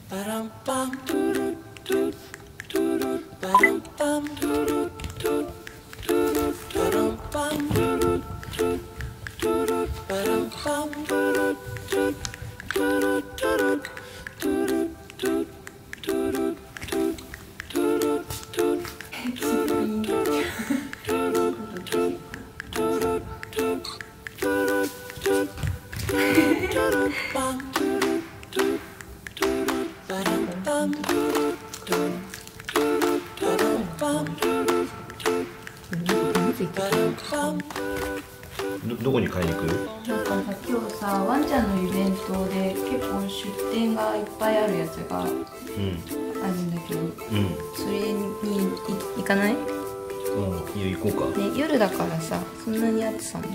どこに買いに行く？ なんかさ、今日さ、ワンちゃんのイベントで結構出店がいっぱいあるやつがあるんだけど、それに行かない？ いいよ、行こうか。 ね、夜だからさ、そんなに暑さも。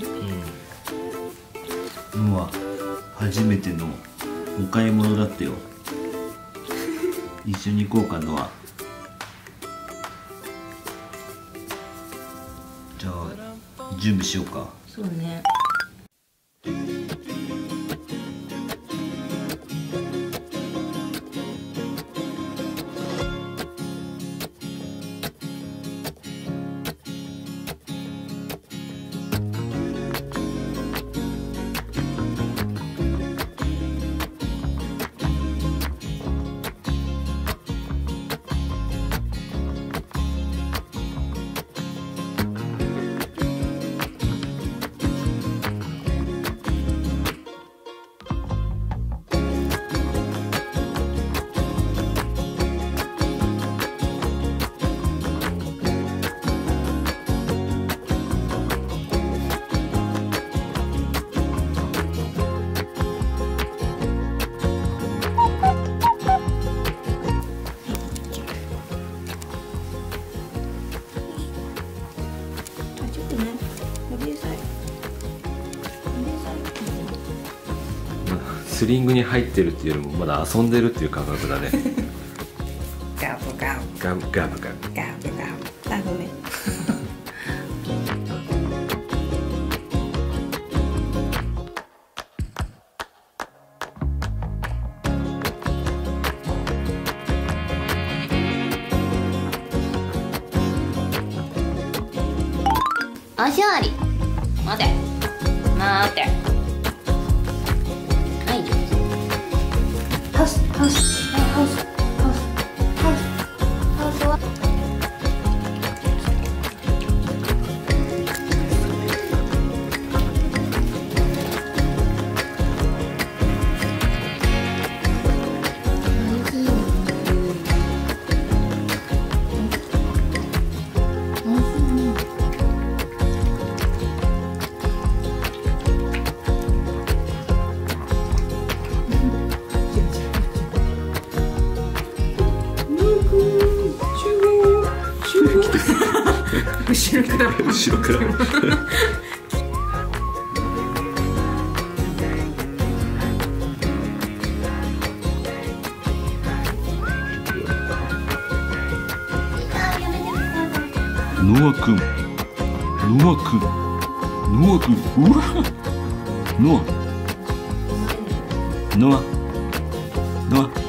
うわ、初めてのお買い物だったよ。一緒に行こうかのは。じゃあ準備しようか。 そうね。 スリングに入ってるっていうよりもまだ遊んでるっていう感覚だね。 ガブガブガブガブガブガブガブ。あ、ごめん。おしゃり。待て。待て。ハウスハウスハウスハウスハウスハウスは後ろから後ろからノア君、ノア君、ノア君、うわ、ノア、ノア、ノア。